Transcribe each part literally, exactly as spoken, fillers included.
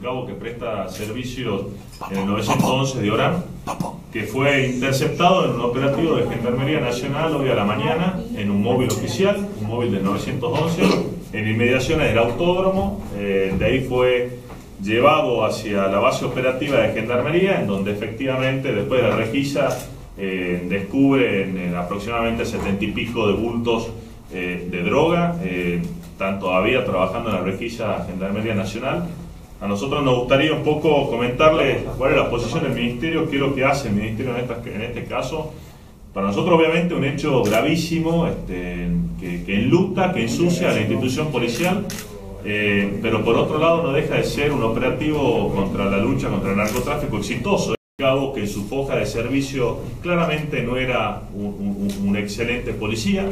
cabo que presta servicios en el novecientos once de Orán, que fue interceptado en un operativo de Gendarmería Nacional hoy a la mañana en un móvil oficial, un móvil del novecientos once, en inmediaciones del autódromo. Eh, de ahí fue llevado hacia la base operativa de Gendarmería, en donde efectivamente después de la requisa eh, descubren en aproximadamente setenta y pico de bultos eh, de droga. Eh, están todavía trabajando en la requisa Gendarmería Nacional. A nosotros nos gustaría un poco comentarles cuál es la posición del Ministerio, qué es lo que hace el Ministerio en, esta, en este caso. Para nosotros obviamente un hecho gravísimo, este, que, que enluta, que ensucia a la institución policial, eh, pero por otro lado no deja de ser un operativo contra la lucha contra el narcotráfico exitoso. Cabo que en su foja de servicio claramente no era un, un, un excelente policía.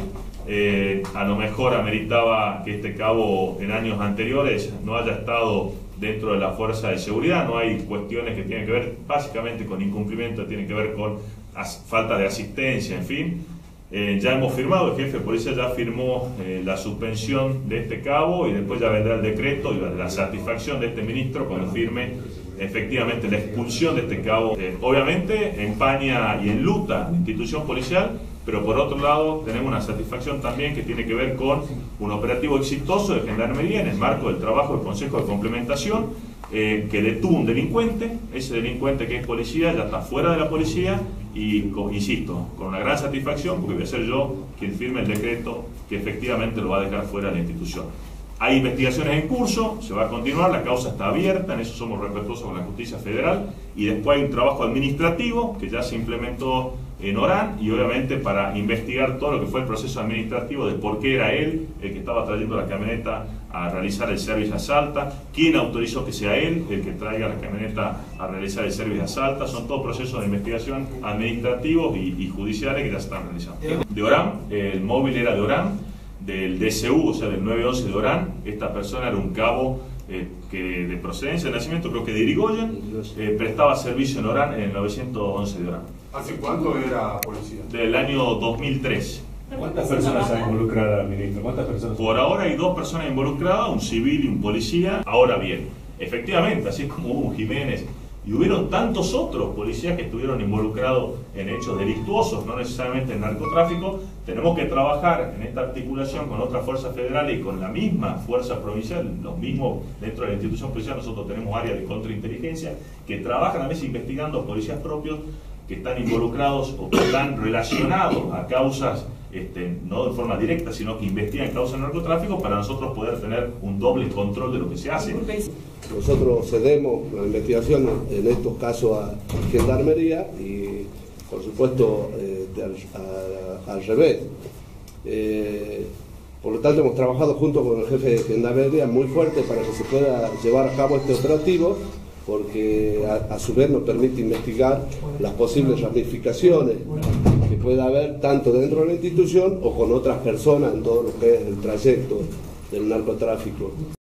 Eh, a lo mejor ameritaba que este cabo en años anteriores no haya estado dentro de la fuerza de seguridad. No hay cuestiones que tienen que ver básicamente con incumplimiento, tienen que ver con falta de asistencia, en fin. Eh, ya hemos firmado, el jefe de policía ya firmó eh, la suspensión de este cabo, y después ya vendrá el decreto y la satisfacción de este ministro cuando firme efectivamente la expulsión de este cabo. Eh, obviamente empaña y enluta la institución policial, pero por otro lado tenemos una satisfacción también que tiene que ver con un operativo exitoso de Gendarmería en el marco del trabajo del Consejo de Complementación, eh, que detuvo un delincuente. Ese delincuente que es policía ya está fuera de la policía y, con, insisto, con una gran satisfacción, porque voy a ser yo quien firme el decreto que efectivamente lo va a dejar fuera de la institución. Hay investigaciones en curso, se va a continuar, la causa está abierta, en eso somos respetuosos con la justicia federal, y después hay un trabajo administrativo que ya se implementó en Orán, y obviamente para investigar todo lo que fue el proceso administrativo de por qué era él el que estaba trayendo la camioneta a realizar el servicio a Salta, quién autorizó que sea él el que traiga la camioneta a realizar el servicio a Salta. Son todos procesos de investigación administrativos y, y judiciales que ya se están realizando. De Orán, el móvil era de Orán, del D C U, o sea del nueve once de Orán. Esta persona era un cabo eh, que de procedencia de nacimiento, creo que de Irigoyen, eh, prestaba servicio en Orán en el novecientos once de Orán. ¿Hace cuánto era policía? Del año dos mil tres. ¿Cuántas personas han involucrado, ministro? ¿Cuántas personas? Por ahora hay dos personas involucradas, un civil y un policía. Ahora bien, efectivamente, así como hubo un Jiménez y hubieron tantos otros policías que estuvieron involucrados en hechos delictuosos, no necesariamente en narcotráfico, tenemos que trabajar en esta articulación con otras fuerzas federales y con la misma fuerza provincial, los mismos dentro de la institución policial. Nosotros tenemos áreas de contrainteligencia que trabajan a veces investigando policías propios que están involucrados o que están relacionados a causas, este, no de forma directa, sino que investigan causas de narcotráfico, para nosotros poder tener un doble control de lo que se hace. Nosotros cedemos la investigación en estos casos a Gendarmería y, por supuesto, eh, de, a, a, al revés. Eh, por lo tanto, hemos trabajado junto con el jefe de Gendarmería muy fuerte para que se pueda llevar a cabo este operativo, porque a, a su vez nos permite investigar las posibles ramificaciones que pueda haber tanto dentro de la institución o con otras personas en todo lo que es el trayecto del narcotráfico.